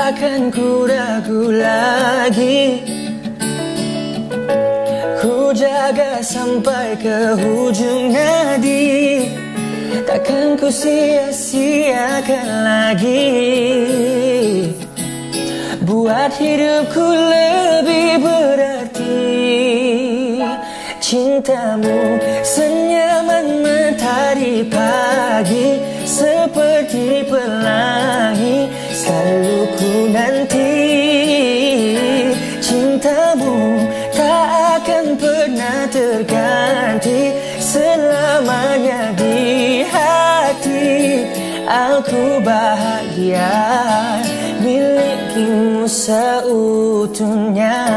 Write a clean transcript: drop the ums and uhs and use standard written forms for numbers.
akan ku ragu lagi. Ku jaga sampai ke hujung nadi, takkan ku sia-siakan lagi. Buat hidupku lebih berarti cintamu, senyaman matahari pagi, seperti pelangi selalu ku nanti. Cintamu tak akan pernah terganti, selamanya di hati. Aku bahagia milikimu seutuhnya.